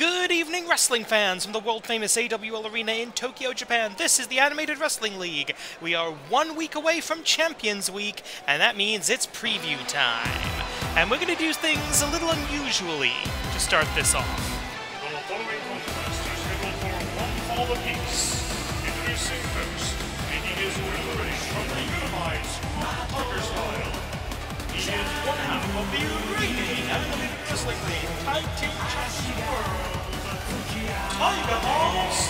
Good evening, wrestling fans from the world-famous AWL Arena in Tokyo, Japan. This is the Animated Wrestling League. We are 1 week away from Champions Week, and that means it's preview time. And we're going to do things a little unusually to start this off. The following contest is scheduled for one fall apiece. Introducing first, making his way from the Unimized Tucker style. He is one half of the reigning Animated Wrestling League Tag Team Champion World, Tiger Mask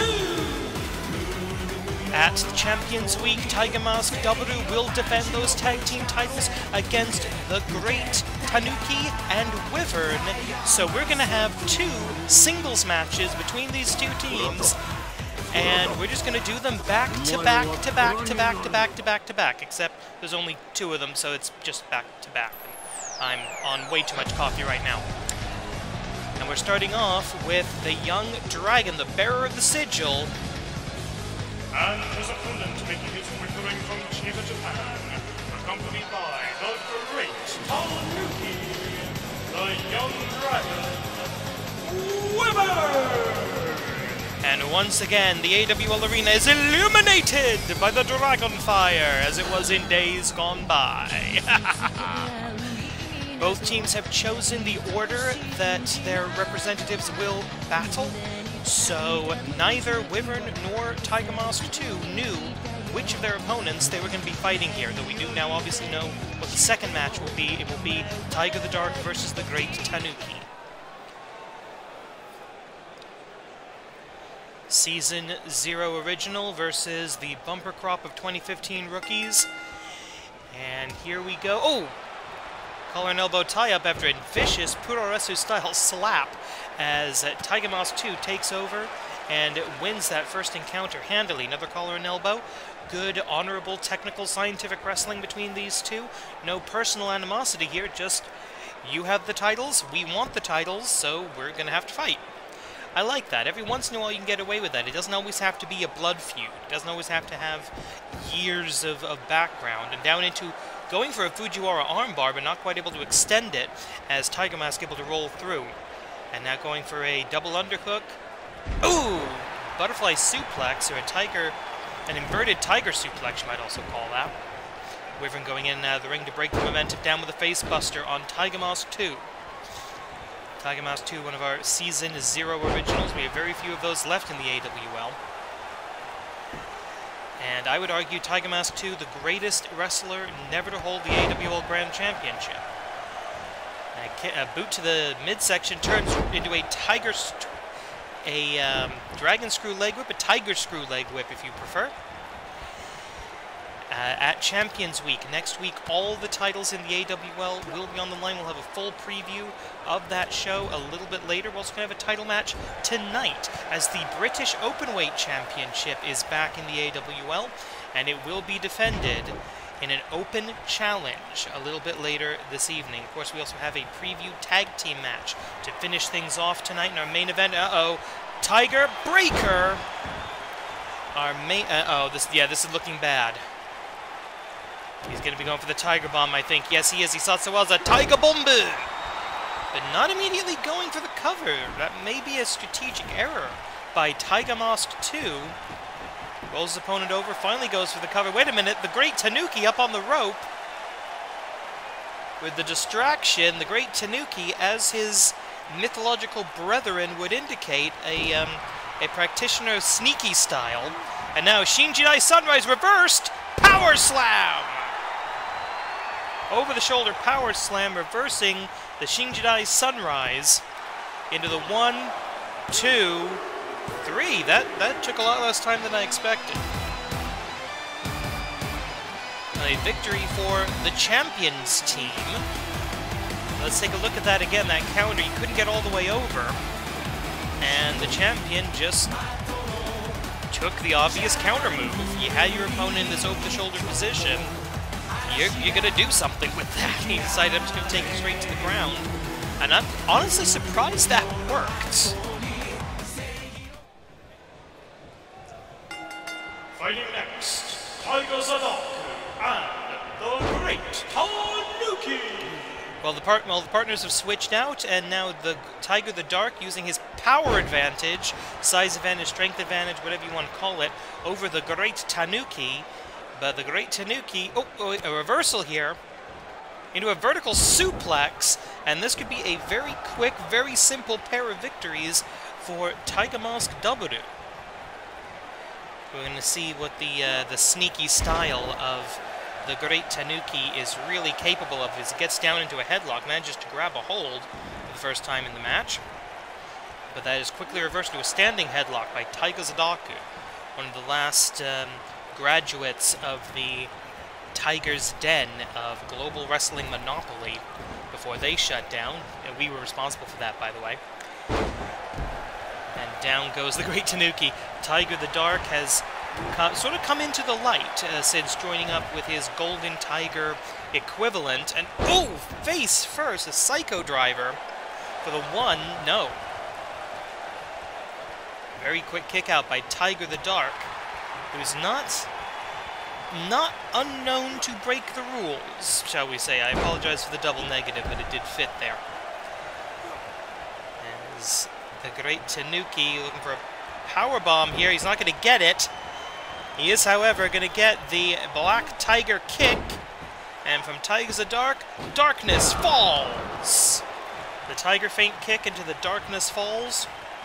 2! At Champions Week, Tiger Mask Dabaru will defend those tag team titles against the Great Tanuki and Wyvern. So we're going to have 2 singles matches between these 2 teams. And we're just going to do them back to back to back to back to back to back to back, except there's only 2 of them, so it's just back to back. I'm on way too much coffee right now. And we're starting off with the Young Dragon, the bearer of the sigil. And his opponent making his way from Chiba, Japan, accompanied by the Great Tanuki, the Young Dragon, Wyvern! And once again, the AWL Arena is illuminated by the Dragon Fire, as it was in days gone by. Both teams have chosen the order that their representatives will battle, so neither Wyvern nor Tiger Mask 2 knew which of their opponents they were going to be fighting here, though we do now obviously know what the second match will be. It will be Tiger the Dark versus the Great Tanuki. Season 0 original versus the bumper crop of 2015 rookies. And here we go. Oh! Collar and elbow tie-up after a vicious Puroresu-style slap as Tiger Mask 2 takes over and wins that first encounter handily. Another collar and elbow. Good, honorable, technical, scientific wrestling between these two. No personal animosity here, just you have the titles, we want the titles, so we're going to have to fight. I like that. Every once in a while you can get away with that. It doesn't always have to be a blood feud. It doesn't always have to have years of background. And down into going for a Fujiwara armbar, but not quite able to extend it, as Tiger Mask able to roll through. And now going for a double underhook. Ooh! Butterfly suplex, or an inverted tiger suplex, you might also call that. Wyvern going in and out of the ring to break the momentum down with a face buster on Tiger Mask 2. Tiger Mask 2, one of our Season 0 originals. We have very few of those left in the AWL. And I would argue Tiger Mask 2, the greatest wrestler never to hold the AWL Grand Championship. A boot to the midsection turns into a dragon screw leg whip, a tiger screw leg whip if you prefer. At Champions Week, next week, all the titles in the AWL will be on the line. We'll have a full preview of that show a little bit later. We're also going to have a title match tonight, as the British Openweight Championship is back in the AWL, and it will be defended in an open challenge a little bit later this evening. Of course, we also have a preview tag team match to finish things off tonight in our main event. Tiger Breaker! Our main, this is looking bad. He's going to be going for the Tiger Bomb, I think. Yes, he is. He saw it so well as a Tiger Bomb! But not immediately going for the cover. That may be a strategic error by Tiger Mask 2. Rolls his opponent over, finally goes for the cover. Wait a minute, the Great Tanuki up on the rope. With the distraction, the Great Tanuki, as his mythological brethren would indicate, a practitioner of sneaky style. And now Shin Jidai Sunrise reversed! Power Slam! Over-the-shoulder Power Slam, reversing the Shin Jidai Sunrise into the 1, 2, 3. That took a lot less time than I expected. A victory for the Champions team. Let's take a look at that again, that counter. You couldn't get all the way over. And the champion just took the obvious counter move. If you had your opponent in this over-the-shoulder position, you're going to do something with that. He decided I'm just going to take it straight to the ground. And I'm honestly surprised that worked. Fighting next, Tiger Zadaku and the Great Tanuki. Well, the partners have switched out, and now the Tiger the Dark, using his power advantage, size advantage, strength advantage, whatever you want to call it, over the Great Tanuki. But the Great Tanuki, a reversal here, into a vertical suplex, and this could be a very quick, very simple pair of victories for Tiger Mask Daburu. We're going to see what the sneaky style of the Great Tanuki is really capable of as he gets down into a headlock, manages to grab a hold for the first time in the match. But that is quickly reversed to a standing headlock by Taiga Zadaku, one of the last graduates of the Tiger's Den of Global Wrestling Monopoly before they shut down. And we were responsible for that, by the way. And down goes the Great Tanuki. Tiger the Dark has sort of come into the light since joining up with his Golden Tiger equivalent. And, face first, a Psycho Driver for the 1, no. Very quick kick out by Tiger the Dark, who's not unknown to break the rules, shall we say. I apologize for the double negative, but it did fit there. As the Great Tanuki looking for a powerbomb here, he's not going to get it. He is, however, going to get the Black Tiger kick, and from Tiger the Dark, Darkness Falls! The Tiger Feint kick into the Darkness Falls,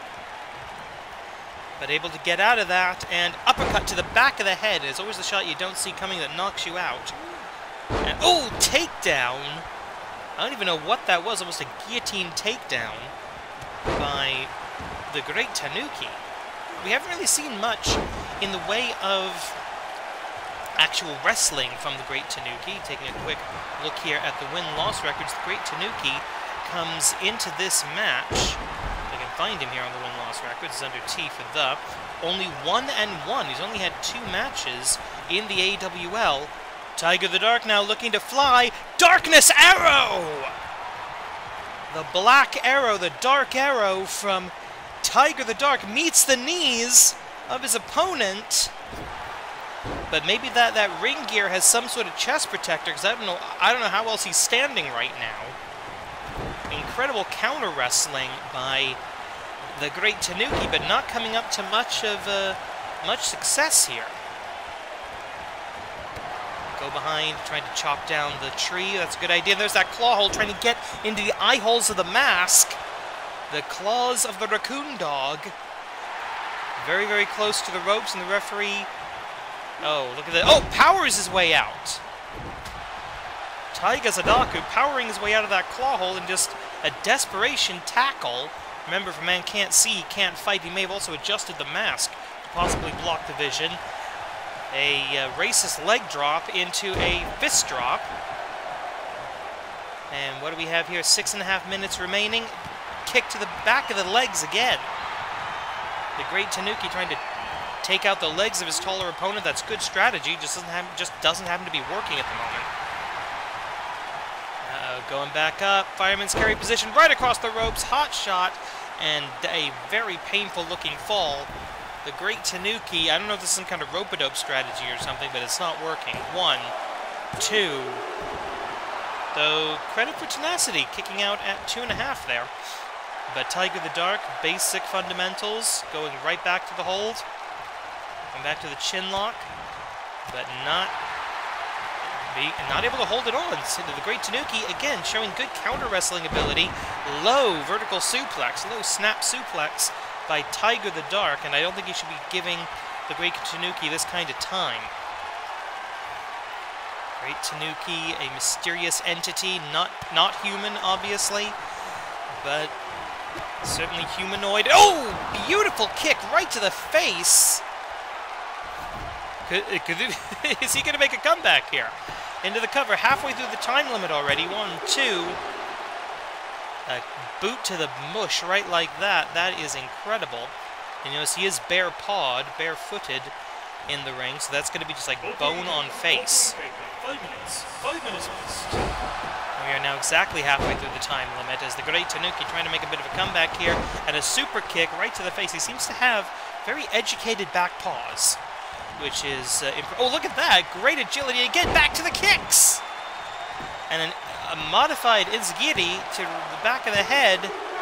but able to get out of that, and uppercut to the back of the head is always the shot you don't see coming that knocks you out. And, takedown! I don't even know what that was, almost a guillotine takedown by the Great Tanuki. We haven't really seen much in the way of actual wrestling from the Great Tanuki. Taking a quick look here at the win-loss records, the Great Tanuki comes into this match. If I can find him here on the win-loss records, it's under T for the. Only 1-1. He's only had 2 matches in the AWL. Tiger the Dark now looking to fly. Darkness Arrow! The Black Arrow, the Dark Arrow from Tiger the Dark meets the knees of his opponent, but maybe that ring gear has some sort of chest protector, because I don't know how else he's standing right now. Incredible counter wrestling by the Great Tanuki, but not coming up to much success here. Go behind, trying to chop down the tree. That's a good idea. There's that claw hole trying to get into the eye holes of the mask. The claws of the raccoon dog. Very, very close to the ropes, and the referee... look at that. Powers his way out. Taiga Zadaku powering his way out of that claw hole in just a desperation tackle. Remember, if a man can't see, he can't fight. He may have also adjusted the mask to possibly block the vision. A racist leg drop into a fist drop. And what do we have here? 6.5 minutes remaining. Kick to the back of the legs again. The Great Tanuki trying to take out the legs of his taller opponent. That's good strategy. Just doesn't happen to be working at the moment. Going back up. Fireman's carry position right across the ropes. Hot shot. And a very painful looking fall. The Great Tanuki, I don't know if this is some kind of rope-a-dope strategy or something, but it's not working. 1, 2. Though, credit for tenacity, kicking out at 2.5 there. But Tiger the Dark, basic fundamentals, going right back to the hold. Going back to the chin lock, but not able to hold it on. So the Great Tanuki, again, showing good counter-wrestling ability. Low vertical suplex, low snap suplex by Tiger the Dark, and I don't think he should be giving the Great Tanuki this kind of time. Great Tanuki, a mysterious entity, not human, obviously, but certainly humanoid. Beautiful kick right to the face. Is he going to make a comeback here? Into the cover, halfway through the time limit already. 1, 2. A boot to the mush right like that. That is incredible. And you notice he is barefooted in the ring, so that's going to be just like bone on face. 5 minutes. 5 minutes missed. We are now exactly halfway through the time limit as the Great Tanuki trying to make a bit of a comeback here, and a super kick right to the face. He seems to have very educated back paws, which is... look at that! Great agility again, back to the kicks! And then a modified Izagiri to the back of the head,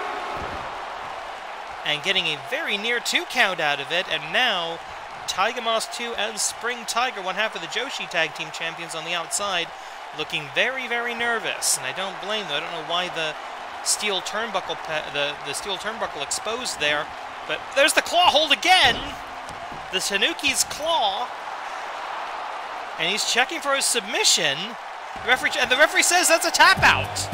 and getting a very near 2 count out of it, and now Tiger Moss 2 and Spring Tiger, one half of the Joshi Tag Team Champions on the outside, looking very, very nervous, and I don't blame them. I don't know why the steel turnbuckle the steel turnbuckle exposed there, but there's the claw hold again, the Tanuki's claw, and he's checking for his submission. The referee says that's a tap out.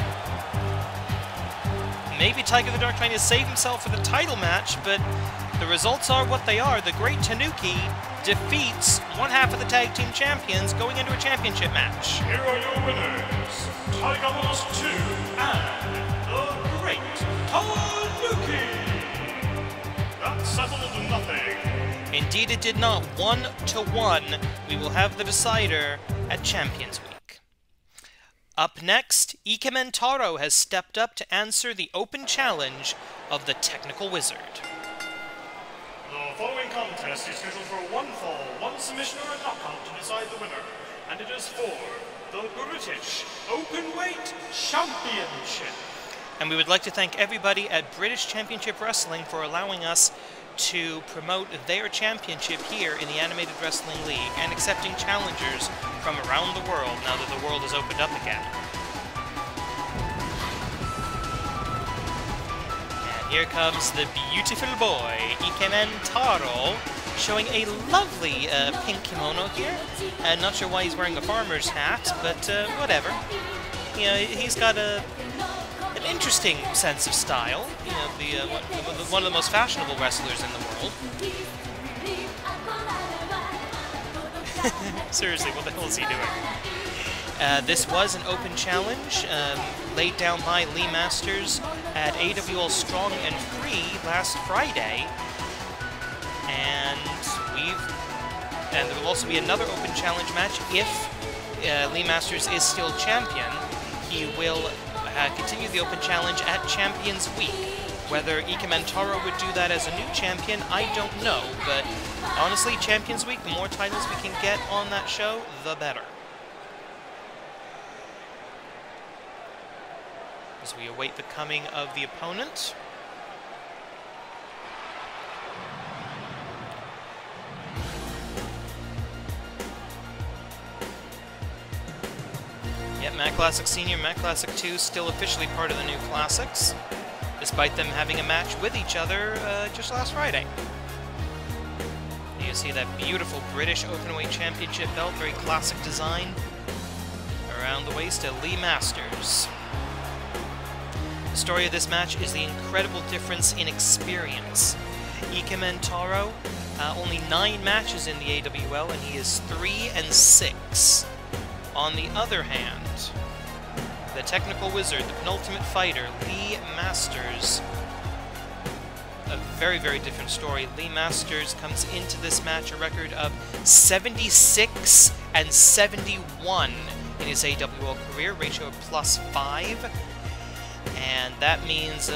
Maybe Tiger the Dark trying to save himself for the title match, but the results are what they are. The Great Tanuki defeats one half of the tag team champions going into a championship match. Here are your winners, Tiger Moss 2 and the Great Tanuki. That settled nothing. Indeed it did not. 1-1. We will have the decider at Champions Week. Up next, Ikemen Taro has stepped up to answer the open challenge of the Technical Wizard. The following contest is scheduled for 1 fall, 1 submission or a knockout to decide the winner, and it is for the British Openweight Championship. And we would like to thank everybody at British Championship Wrestling for allowing us to promote their championship here in the Animated Wrestling League and accepting challengers from around the world now that the world has opened up again. And here comes the beautiful boy, Ikemen Taro, showing a lovely pink kimono here. Not sure why he's wearing a farmer's hat, but whatever. You know, he's got an interesting sense of style. You know, one of the most fashionable wrestlers in the world. Seriously, what the hell is he doing? This was an open challenge laid down by Lee Masters at AWL Strong and Free last Friday, and there will also be another open challenge match if Lee Masters is still champion. He will continue the open challenge at Champions Week. Whether Ikemen Taro would do that as a new champion, I don't know, but honestly, Champions Week, the more titles we can get on that show, the better. As we await the coming of the opponent. Yep, Matt Classic Senior, Matt Classic 2 still officially part of the new Classics, despite them having a match with each other just last Friday. You see that beautiful British Openweight Championship belt, very classic design around the waist of Lee Masters. The story of this match is the incredible difference in experience. Ikemen Taro, only 9 matches in the AWL, and he is 3-6. On the other hand, the Technical Wizard, the penultimate fighter, Lee Masters, a very, very different story. Lee Masters comes into this match a record of 76-71 in his AWL career, ratio of +5. And that means,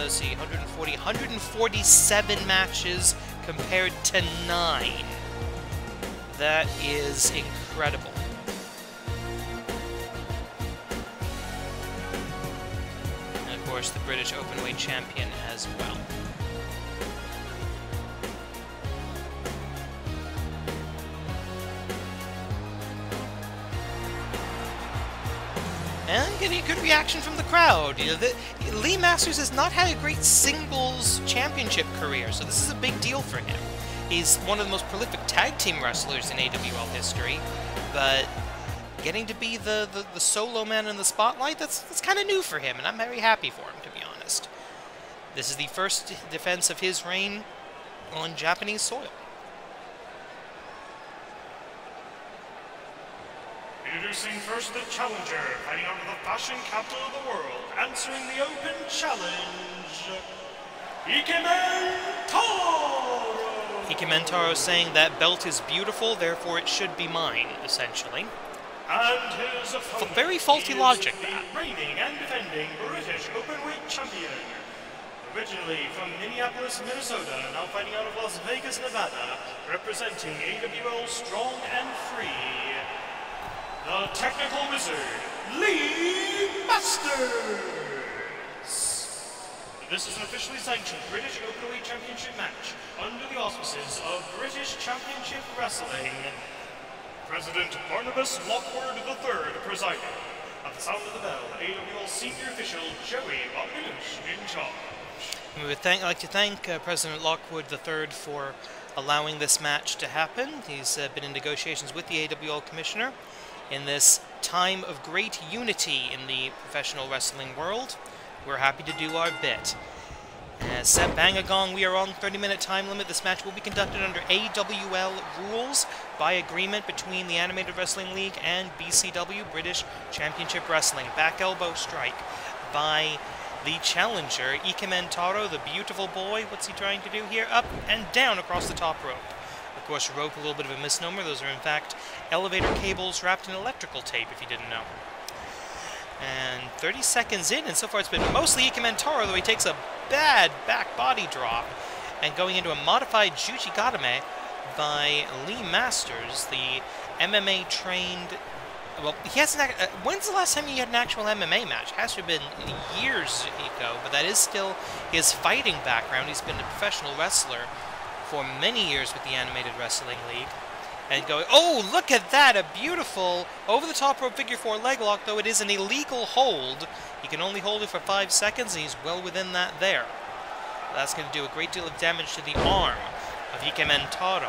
147 matches compared to 9. That is incredible. And of course, the British Openweight Champion as well. And getting a good reaction from the crowd. You know, Lee Masters has not had a great singles championship career, so this is a big deal for him. He's one of the most prolific tag team wrestlers in AWL history, but getting to be the solo man in the spotlight, that's kind of new for him, and I'm very happy for him, to be honest. This is the first defense of his reign on Japanese soil. Introducing first the challenger, fighting out of the fashion capital of the world, answering the open challenge, Ikemen Taro! Ikemen Taro saying that belt is beautiful, therefore it should be mine, essentially. And his opponent, very faulty logic, the that. reigning and defending British Openweight Champion. Originally from Minneapolis, Minnesota, now fighting out of Las Vegas, Nevada, representing AWL Strong and Free, the Technical Wizard, Lee Masters. This is an officially sanctioned British Openweight Championship match under the auspices of British Championship Wrestling. President Barnabas Lockwood III presiding. At the sound of the bell, AWL senior official Joey Bogdanush in charge. We would like to thank President Lockwood III for allowing this match to happen. He's been in negotiations with the AWL Commissioner in this time of great unity in the professional wrestling world. We're happy to do our bit. Set bang a gong, we are on 30-minute time limit. This match will be conducted under AWL rules by agreement between the Animated Wrestling League and BCW, British Championship Wrestling. Back elbow strike by the challenger, Ikemen Taro, the beautiful boy. What's he trying to do here? Up and down across the top rope. Of course, rope, a little bit of a misnomer. Those are, in fact, elevator cables wrapped in electrical tape, if you didn't know. And 30 seconds in, and so far it's been mostly Ikemen Taro, though he takes a bad back body drop. And going into a modified Juji Gatame by Lee Masters, the MMA-trained... Well, he hasn't... when's the last time he had an actual MMA match? Has to have been years ago, but that is still his fighting background. He's been a professional wrestler for many years with the Animated Wrestling League. And going, oh, look at that! A beautiful over-the-top rope figure 4 leg lock, though it is an illegal hold. He can only hold it for 5 seconds, and he's well within that there. That's going to do a great deal of damage to the arm of Ikemen Taro.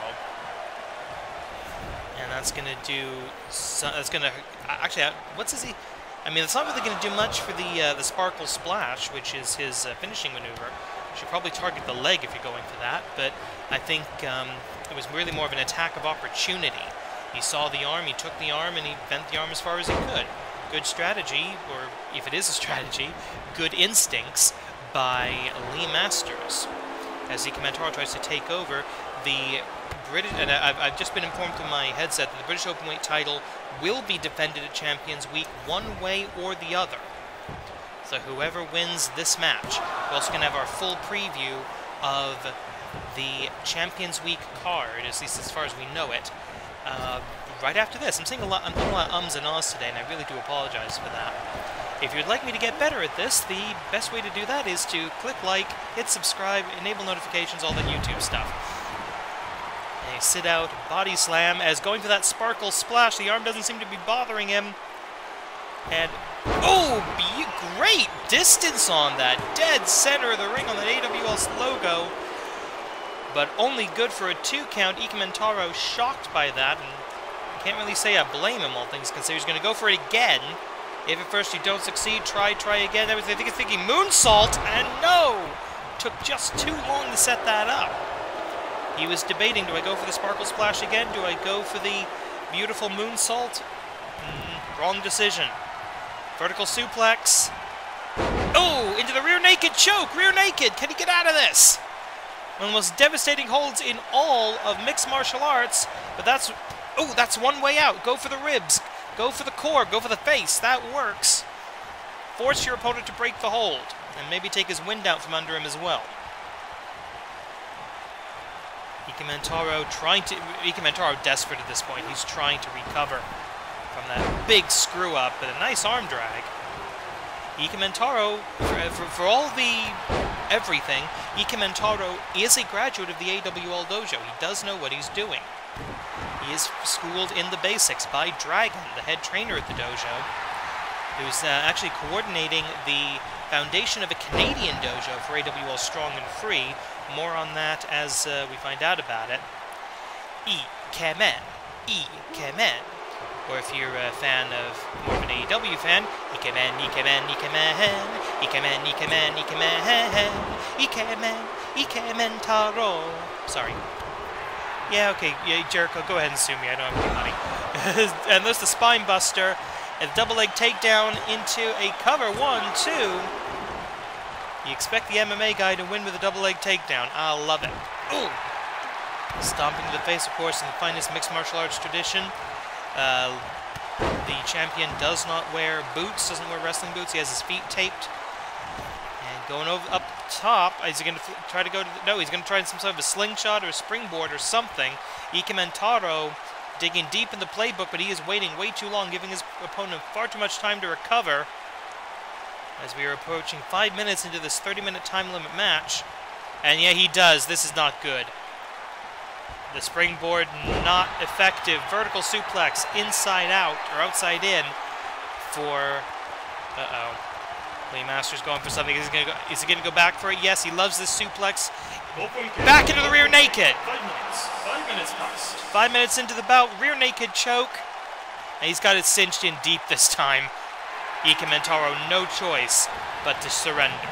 And that's going to do... that's going to... Actually, what's his... I mean, it's not really going to do much for the Sparkle Splash, which is his finishing maneuver. Should probably target the leg if you're going for that, but I think it was really more of an attack of opportunity. He saw the arm, he took the arm, and he bent the arm as far as he could. Good strategy, or if it is a strategy, good instincts by Lee Masters. As Ikemen Taro tries to take over, the British, and I've just been informed through my headset that the British Openweight title will be defended at Champions Week one way or the other. So whoever wins this match, we're also going to have our full preview of the Champions Week card, at least as far as we know it, right after this. I'm seeing a lot of ums and ahs today, and I really do apologize for that. If you'd like me to get better at this, the best way to do that is to click like, hit subscribe, enable notifications, all that YouTube stuff. And sit out, body slam, as going for that Sparkle Splash. The arm doesn't seem to be bothering him. And, oh, great distance on that. Dead center of the ring on the AWL's logo. But only good for a 2 count. Ikemen Taro shocked by that, and can't really say I blame him, all things considered. He's going to go for it again. If at first you don't succeed, try again. I think he's thinking moonsault, and no! Took just too long to set that up. He was debating, do I go for the Sparkle Splash again? Do I go for the beautiful moonsault? Wrong decision. Vertical suplex. Oh, into the rear naked choke. Rear naked. Can he get out of this? One of the most devastating holds in all of mixed martial arts. But that's... Oh, that's one way out. Go for the ribs. Go for the core. Go for the face. That works. Force your opponent to break the hold. And maybe take his wind out from under him as well. Ikemen Taro desperate at this point. He's trying to recover from that big screw-up, but a nice arm drag. Ikemen Taro, for all the everything, Ikemen Taro is a graduate of the AWL dojo. He does know what he's doing. He is schooled in the basics by Dragon, the head trainer at the dojo, who's actually coordinating the foundation of a Canadian dojo for AWL Strong and Free. More on that as we find out about it. Ikemen. Ikemen. Or if you're a fan of, more of an AEW fan, Ikemen, Ikemen, Ikemen, Ikemen, Ikemen, Ikemen, Ikemen, Ikemen Taro. Sorry. Yeah, okay, yeah, Jericho, go ahead and sue me, I don't have any money. And there's the spine buster, and double leg takedown into a cover, 1, 2. You expect the MMA guy to win with a double leg takedown. I love it. Ooh! Stomping to the face, of course, in the finest mixed martial arts tradition. The champion does not wear boots, doesn't wear wrestling boots. He has his feet taped. And going over up top, is he going to try to go to the... No, he's going to try some sort of a slingshot or a springboard or something. Ikemen Taro digging deep in the playbook, but he is waiting way too long, giving his opponent far too much time to recover. As we are approaching 5 minutes into this 30-minute time limit match. And yeah, he does. This is not good. The springboard not effective. Vertical suplex inside out, or outside in for... Lee Masters going for something. Is he going to go back for it? Yes, he loves this suplex. Back into the rear naked. 5 minutes. 5 minutes passed. 5 minutes into the bout, rear naked choke. And he's got it cinched in deep this time. Ika Mentaro, no choice but to surrender.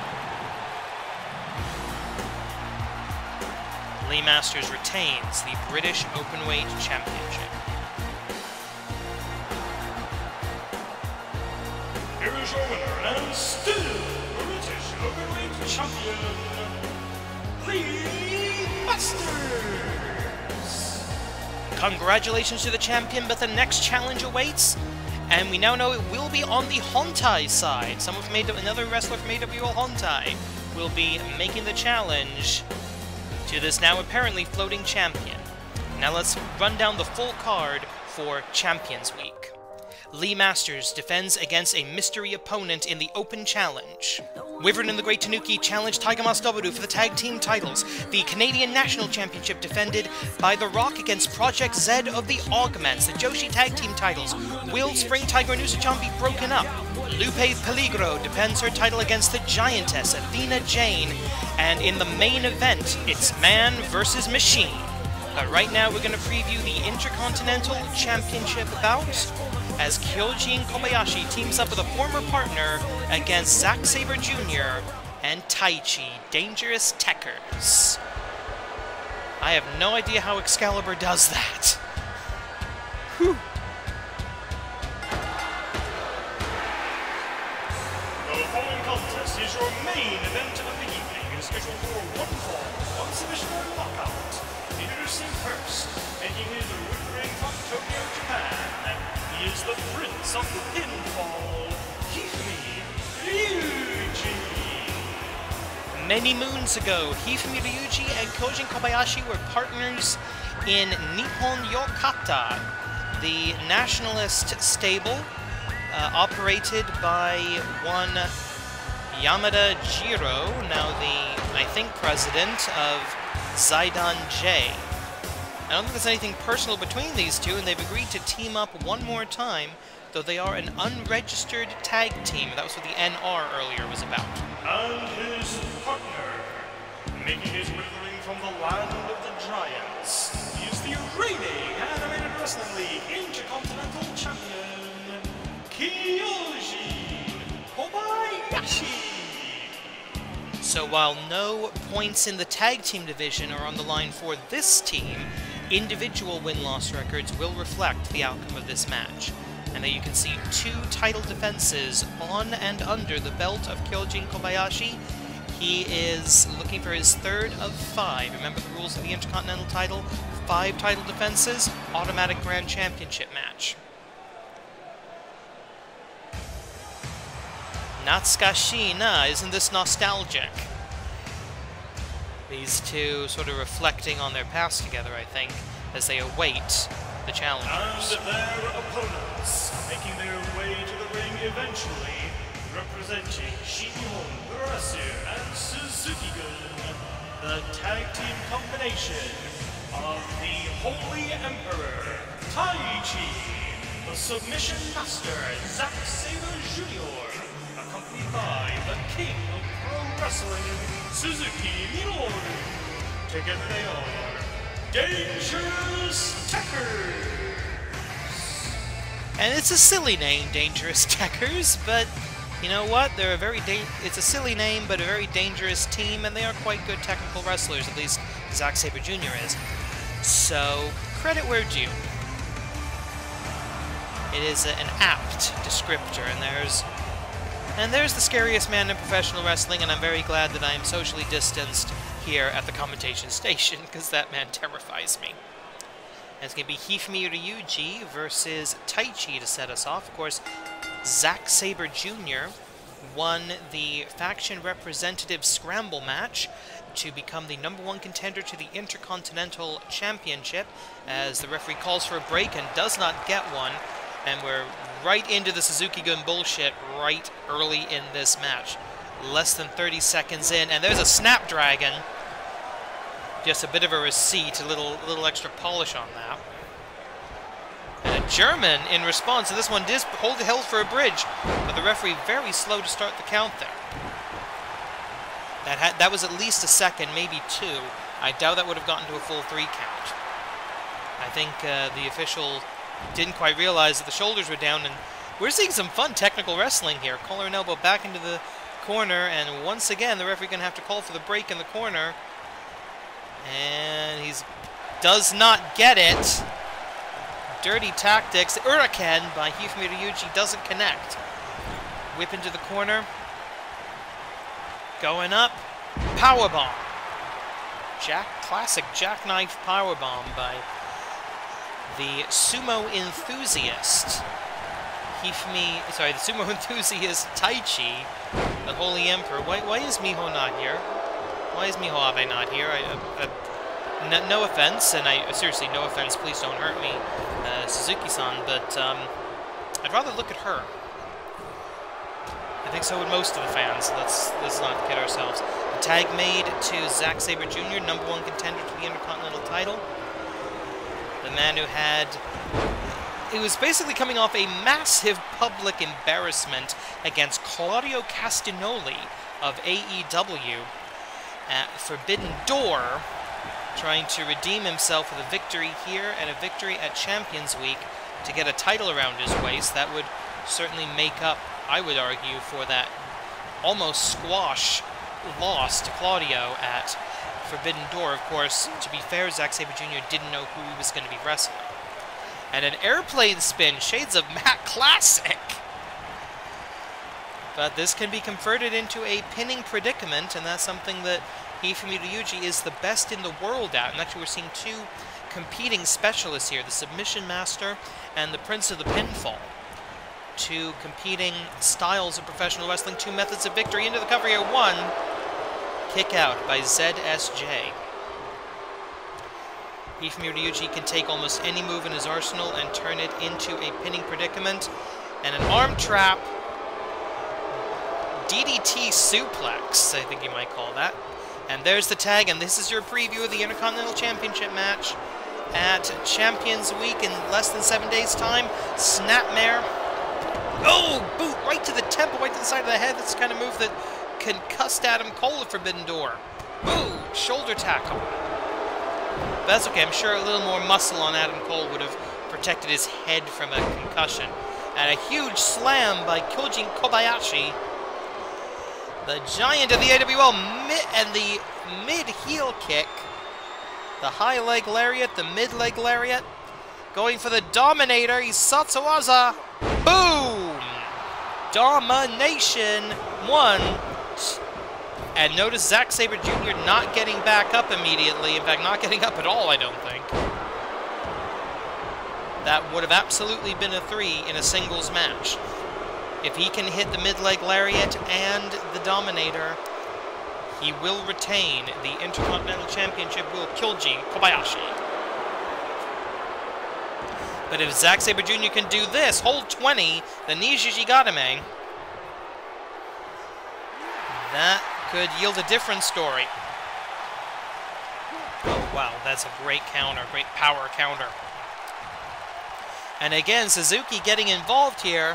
Lee Masters retains the British Openweight Championship. Here is your winner, and still British Openweight Champion, Lee Masters. Congratulations to the champion, but the next challenge awaits. And we now know it will be on the Hontai side. Another wrestler from AWL Hontai will be making the challenge to this now apparently floating champion. Now let's run down the full card for Champions Week. Lee Masters defends against a mystery opponent in the Open Challenge. Wyvern and the Great Tanuki challenge Tiger Masaru for the tag team titles. The Canadian National Championship defended by The Rock against Project Z of the Augments. The Joshi tag team titles. Will Spring Tiger and Usa-chan be broken up? Lupe Peligro defends her title against the Giantess, Athena Jane. And in the main event, it's man versus machine. But right now we're going to preview the Intercontinental Championship bout as Kyojin Kobayashi teams up with a former partner against Zack Sabre Jr. and Taichi, Dangerous Tekkers. I have no idea how Excalibur does that. Whew. The following contest is your main event of the evening. It is scheduled for one fall, one submission or knockout. Introducing first, making his ring from Tokyo, Japan. He is the prince of the pinfall, Hifumi Ryuji. Many moons ago, Hifumi Ryuji and Kyojin Kobayashi were partners in Nippon Yokata, the nationalist stable operated by one Yamada Jiro, now the, I think, president of Zaidan J. I don't think there's anything personal between these two, and they've agreed to team up one more time, though they are an unregistered tag team. That was what the NR earlier was about. And his partner, making his withering from the land of the giants, he is the reigning Animated Wrestling League Intercontinental Champion, Kyojin Kobayashi. So while no points in the tag team division are on the line for this team, individual win-loss records will reflect the outcome of this match. And there you can see 2 title defenses on and under the belt of Kyojin Kobayashi. He is looking for his 3rd of 5. Remember the rules of the Intercontinental title? 5 title defenses, automatic Grand Championship match. Natsukashi na, isn't this nostalgic? These two sort of reflecting on their past together, I think, as they await the challengers. And their opponents, making their way to the ring eventually, representing Shinihon Urasu and Suzuki-gun, the tag team combination of the Holy Emperor, Taichi, the Submission Master, Zack Sabre Jr., accompanied by the King of Pro Wrestling, Suzuki Minoru. Together they are Dangerous Tekkers. And it's a silly name, Dangerous Tekkers, but you know what? They're a it's a silly name, but a very dangerous team, and they are quite good technical wrestlers, at least Zack Sabre Jr. is. So, credit where due. It is an apt descriptor, and there's the scariest man in professional wrestling, and I'm very glad that I am socially distanced here at the commentation station, because that man terrifies me. And it's going to be Hifumi Ryuji versus Taichi to set us off. Of course, Zack Sabre Jr. won the faction representative scramble match to become the #1 contender to the Intercontinental Championship, as the referee calls for a break and does not get one. And we're right into the Suzuki-Gun bullshit right early in this match. Less than 30 seconds in, and there's a Snapdragon. Just a bit of a receipt, a little extra polish on that. And a German in response, and this one did held for a bridge, but the referee very slow to start the count there. That was at least a second, maybe two. I doubt that would have gotten to a full 3 count. I think the official didn't quite realize that the shoulders were down, and we're seeing some fun technical wrestling here. Collar and elbow back into the corner, and once again the referee gonna have to call for the break in the corner. And he does not get it. Dirty tactics. Uraken by Hifumi Ryuji doesn't connect. Whip into the corner. Going up. Powerbomb. Classic jackknife powerbomb by the sumo enthusiast. The sumo enthusiast Taichi, the Holy Emperor. Why is Miho not here? Why is Miho Abe not here? No offense, and seriously, no offense, please don't hurt me, Suzuki-san, but I'd rather look at her. I think so would most of the fans. Let's not kid ourselves. A tag made to Zack Sabre Jr., #1 contender to the Intercontinental title. The man who he was basically coming off a massive public embarrassment against Claudio Castagnoli of AEW at Forbidden Door, trying to redeem himself with a victory here and a victory at Champions Week to get a title around his waist. That would certainly make up, I would argue, for that almost squash loss to Claudio at Forbidden Door. Of course, to be fair, Zack Sabre Jr. didn't know who he was going to be wrestling. And an airplane spin, shades of Matt Classic. But this can be converted into a pinning predicament, and that's something that Hifumi Ryuji is the best in the world at. And actually, we're seeing 2 competing specialists here, the Submission Master and the Prince of the Pinfall. 2 competing styles of professional wrestling, 2 methods of victory. Into the cover here, 1. Kick out by ZSJ. Hifumi Ryuji can take almost any move in his arsenal and turn it into a pinning predicament. And an arm trap, DDT suplex, I think you might call that. And there's the tag, and this is your preview of the Intercontinental Championship match at Champions Week in less than 7 days' time. Snapmare. Oh, boot right to the temple, right to the side of the head. That's the kind of move that concussed Adam Cole at Forbidden Door. Ooh, shoulder tackle. But that's okay, I'm sure a little more muscle on Adam Cole would have protected his head from a concussion. And a huge slam by Kyojin Kobayashi. The giant of the AWL, and the mid-heel kick. The high leg lariat, the mid-leg lariat. Going for the Dominator, Isatsuwaza. Boom! Domination 1. And notice Zack Sabre Jr. not getting back up immediately. In fact, not getting up at all, I don't think. That would have absolutely been a 3 in a singles match. If he can hit the mid-leg lariat and the Dominator, he will retain the Intercontinental Championship with Kyojin Kobayashi. But if Zack Sabre Jr. can do this, hold 20, the Nijiji Gadame, that could yield a different story. Oh, wow, that's a great counter, great power counter. And again, Suzuki getting involved here.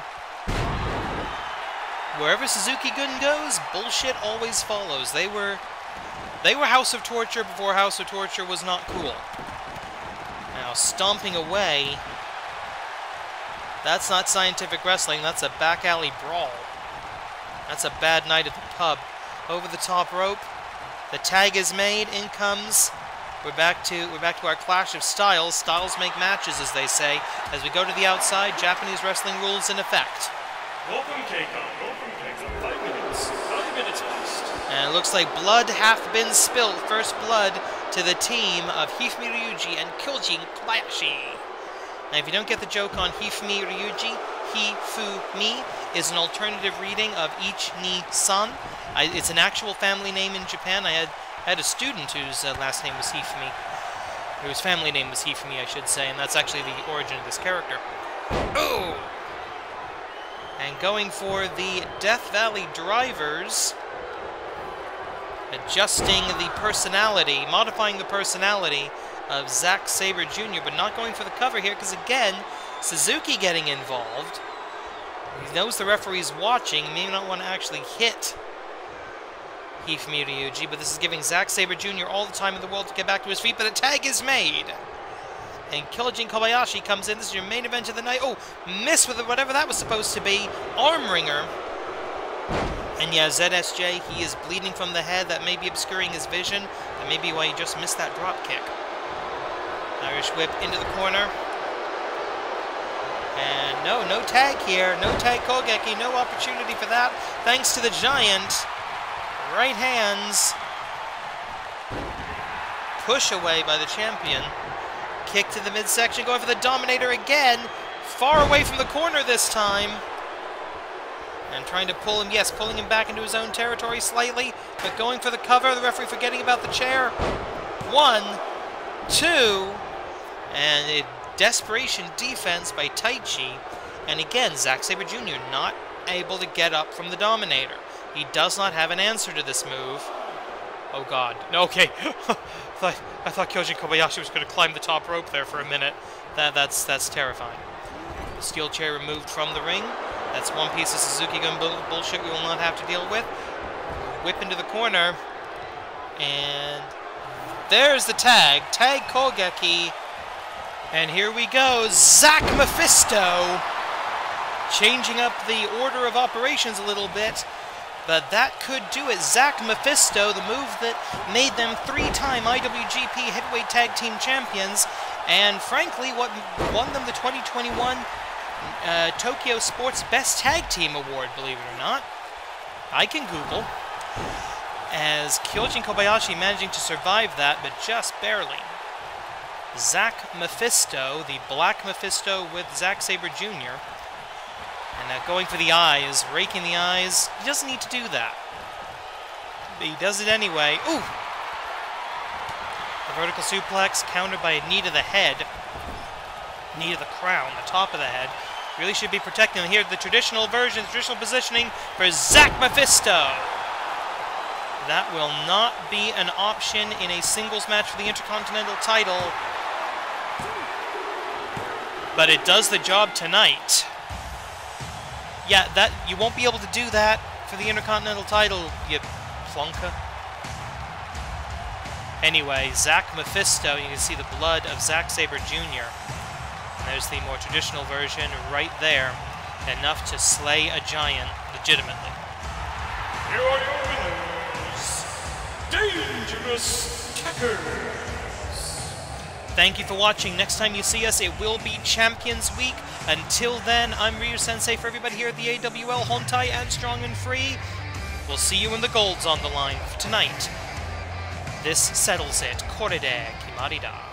Wherever Suzuki-Gun goes, bullshit always follows. They were House of Torture before House of Torture was not cool. Now, stomping away. That's not scientific wrestling, that's a back alley brawl. That's a bad night at the pub. Over the top rope. The tag is made, in comes. We're back to our clash of styles. Styles make matches, as they say. As we go to the outside, Japanese wrestling rules in effect. Welcome, Keiko. Welcome, Keiko. 5 minutes. 5 minutes left. And it looks like blood hath been spilt. First blood to the team of Hifumi Ryuji and Kyojin Kobayashi. Now, if you don't get the joke on Hifumi Ryuji, Hifumi is an alternative reading of Ichi-ni-san. It's an actual family name in Japan. I had I had a student whose last name was Hifumi, or whose family name was Hifumi, I should say, and that's actually the origin of this character. Oh! And going for the Death Valley drivers, adjusting the personality, modifying the personality of Zack Sabre Jr., but not going for the cover here, because again, Suzuki getting involved. He knows the referee's watching, may not want to actually hit Hifumi Ryuji, but this is giving Zack Sabre Jr. all the time in the world to get back to his feet, but a tag is made. And Kyojin Kobayashi comes in. This is your main event of the night. Oh, miss with whatever that was supposed to be. Arm wringer. And yeah, ZSJ, he is bleeding from the head. That may be obscuring his vision. That may be why he just missed that drop kick. Irish whip into the corner. And no tag here. No tag Kogeki. No opportunity for that. Thanks to the Giant. Right hands. Push away by the champion. Kick to the midsection. Going for the Dominator again. Far away from the corner this time. And trying to pull him, yes, pulling him back into his own territory slightly. But going for the cover. The referee forgetting about the chair. 1, 2. And a desperation defense by Taichi. And again, Zack Sabre Jr. not able to get up from the Dominator. He does not have an answer to this move. Oh god. No, okay. I thought Kyojin Kobayashi was going to climb the top rope there for a minute. That's terrifying. The steel chair removed from the ring. That's one piece of Suzuki Gun bullshit we will not have to deal with. Whip into the corner. And there's the tag. Tag Kogeki. And here we go. Zack Mephisto. Changing up the order of operations a little bit. But that could do it. Zack Mephisto, the move that made them 3-time IWGP Heavyweight Tag Team Champions, and frankly, what won them the 2021 Tokyo Sports Best Tag Team Award, believe it or not. I can Google. As Kyojin Kobayashi managing to survive that, but just barely. Zack Mephisto, the Black Mephisto with Zack Sabre Jr., and going for the eyes, raking the eyes. He doesn't need to do that. But he does it anyway. Ooh! The vertical suplex countered by a knee to the head. Knee to the crown, the top of the head. Really should be protecting him here. The traditional version, traditional positioning for Zack Mephisto. That will not be an option in a singles match for the Intercontinental title. But it does the job tonight. Yeah, that you won't be able to do that for the Intercontinental title, you plonker. Anyway, Zack Mephisto, you can see the blood of Zack Sabre Jr. And there's the more traditional version right there. Enough to slay a giant legitimately. Here are your winners, Dangerous Tekkers. Thank you for watching. Next time you see us, it will be Champions Week. Until then, I'm Ryu Sensei for everybody here at the AWL Hontai and Strong and Free. We'll see you when the gold's on the line. For tonight, this settles it. Korede Kimarida.